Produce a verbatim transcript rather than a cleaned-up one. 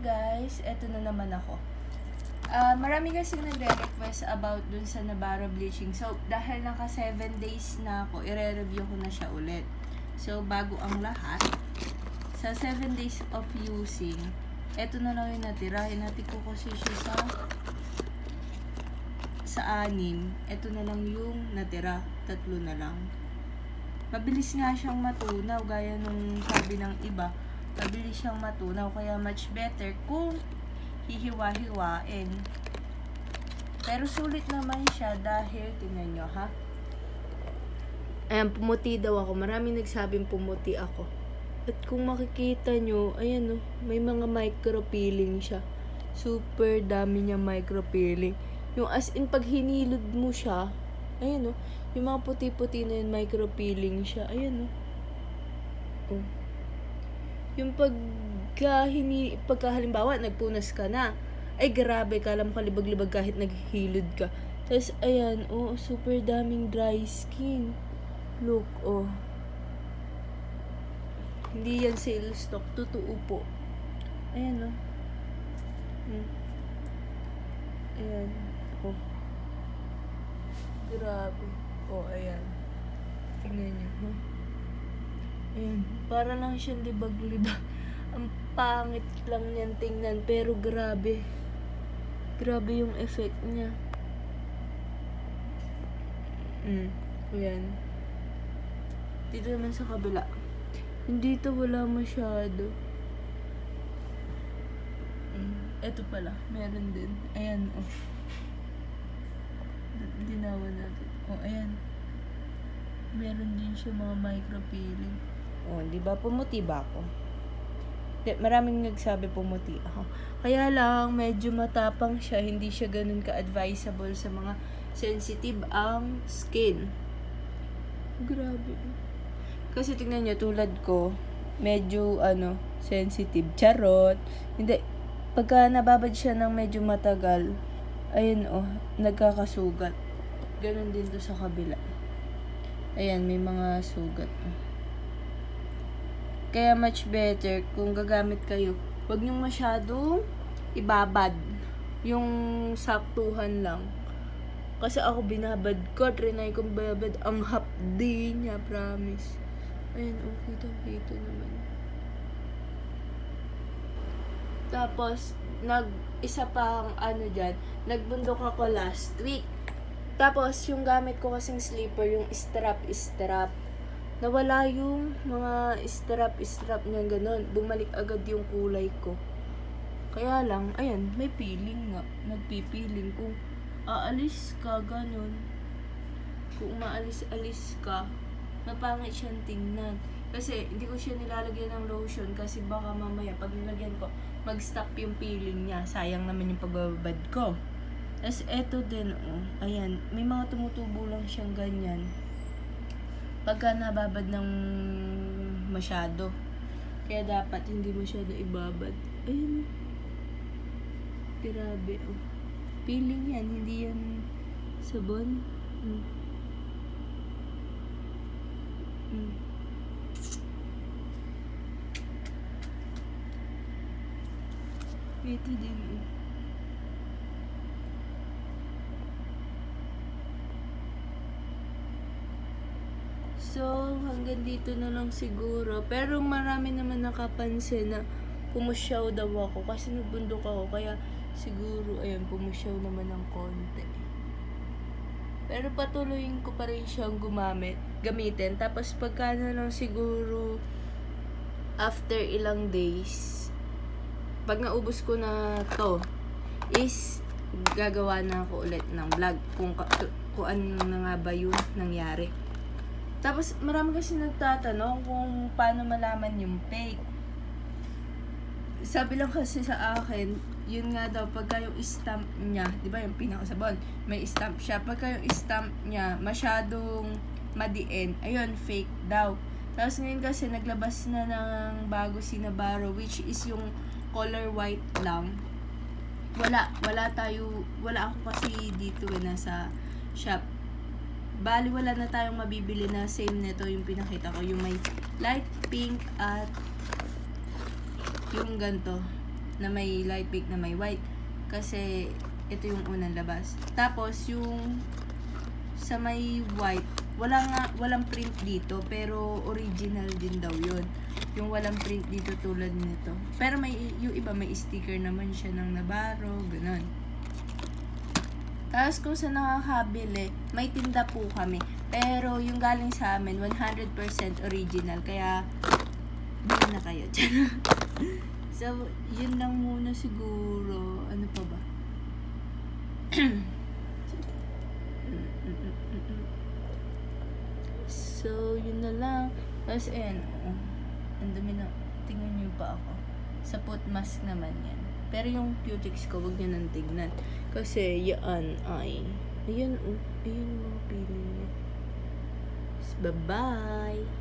guys, eto na naman ako. Uh, marami kasi nagre-request about dun sa Nabarro bleaching. So, dahil naka seven days na ako, i-re-review ko na siya ulit. So, bago ang lahat, sa seven days of using, eto na lang yung natira. Hinati ko kasi siya sa sa anim. Eto na lang yung natira. Tatlo na lang. Mabilis nga siyang matunaw, gaya nung sabi ng iba. Mabilis siyang matunaw, kaya much better kung hihiwa-hiwain. Pero sulit naman siya dahil, tingnan nyo ha. Ayan, pumuti daw ako. Maraming nagsabing pumuti ako. At kung makikita nyo, ayan o, may mga micro-peeling siya. Super dami niya micro-peeling. Yung as in, pag hinilod mo siya, ayan o, yung mga puti-puti na yun, micro-peeling siya. Ayan o. Oh. Yung pagka, hini, pagka halimbawa, nagpunas ka na, ay grabe, kala mo kalibag-libag kahit naghilod ka. Tapos, ayan, oh, super daming dry skin. Look, oh. Hindi yan sale stock, totoo po. Ayan, oh. Hmm. Ayan, oh. Grabe. Oh, ayan. Tingnan nyo, huh? Ayan, para lang siyang libag-libag. Ang pangit lang niyan tingnan, pero grabe. Grabe yung effect niya. Mm, ayan. Dito naman sa kabila. Hindi ito wala masyado. Mm, eto pala, meron din. Ayan, oh. Dinawan natin. Oh, ayan. Meron din siya mga micro-peeling. Oh, di ba pumuti ba ako? Di, maraming nagsabi pumuti ako. Kaya lang, medyo matapang siya. Hindi siya ganun ka-advisable sa mga sensitive ang skin. Grabe. Kasi tingnan nyo, tulad ko, medyo, ano, sensitive. Charot. Hindi. Pagka nababad siya ng medyo matagal, ayun, oh, nagkakasugat. Ganun din to sa kabila. Ayan, may mga sugat. Kaya much better kung gagamit kayo, huwag nyo masyadong ibabad. Yung saktuhan lang. Kasi ako binabad ko, trinay kong babad. Ang hapdi niya, promise. Ayan, okay to, dito naman. Tapos, nag, isa pang ano dyan, nagbundok ako last week. Tapos, yung gamit ko kasing slipper, yung strap-strap, nawala yung mga strap-strap niya ganun. Bumalik agad yung kulay ko. Kaya lang, ayan, may peeling nga. Nagpipiling. Kung aalis ka, ganun. Kung maalis-alis ka, mapangit siyang tingnan. Kasi, hindi ko siya nilalagyan ng lotion kasi baka mamaya, pag nilagyan ko, mag-stop yung peeling niya. Sayang naman yung pagbabad ko. Tapos, eto din, oh. Ayan, may mga tumutubo lang siyang ganyan. Pagka nababad ng masyado. Kaya dapat hindi masyado ibabad. Ayan. Grabe, oh. Peeling yan, hindi yan sabon. Mm. Mm. Ito din, oh. So, hanggang dito na lang siguro. Pero marami naman nakapansin na pumusyaw daw ako. Kasi nagbundok ako. Kaya siguro, ayan, pumusyaw naman ng konti. Pero patuloyin ko pa rin siyang gumamit, gamitin. Tapos pagka na lang siguro, after ilang days, pag naubos ko na to, is gagawa na ako ulit ng vlog. Kung, kung ano na nga ba yung nangyari. Tapos, marami kasi nagtatanong kung paano malaman yung fake. Sabi lang kasi sa akin, yun nga daw, pagka yung stamp niya, di ba yung pinakasabon, may stamp siya. Pagka yung stamp niya, masyadong madiin, ayun, fake daw. Tapos ngayon kasi, naglabas na ng bago si Nabarro, which is yung color white lang. Wala, wala tayo, wala ako kasi dito eh, nasa shop. Bali, wala na tayong mabibili na same nito yung pinakita ko. Yung may light pink at yung ganito na may light pink na may white. Kasi, ito yung unang labas. Tapos, yung sa may white, wala nga, walang print dito, pero original din daw yun. Yung walang print dito tulad nito. Pero may, yung iba may sticker naman siya ng Navarro, ganun. Tapos kung sa nakakabili, may tinda po kami. Pero yung galing sa amin, one hundred percent original. Kaya, bili na kayo. So, yun lang muna siguro. Ano pa ba? So, yun na lang. Tapos, ayan, oh, ang dami na, tingnan nyo pa ako. Sa foot mask naman yan. Pero yung cutics ko, wag nyo nang tignan. Kasi, yan ay, ayan, oh, ayan yung mga pili niya. Bye-bye!